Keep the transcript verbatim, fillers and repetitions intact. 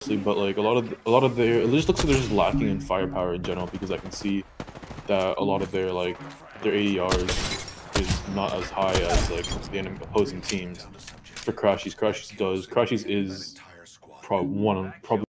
but like a lot of a lot of their it just looks like they're just lacking in firepower in general because I can see that a lot of their like their A D Rs is not as high as like the enemy opposing teams. For Crashies, Crashies does Crashies is probably one of probably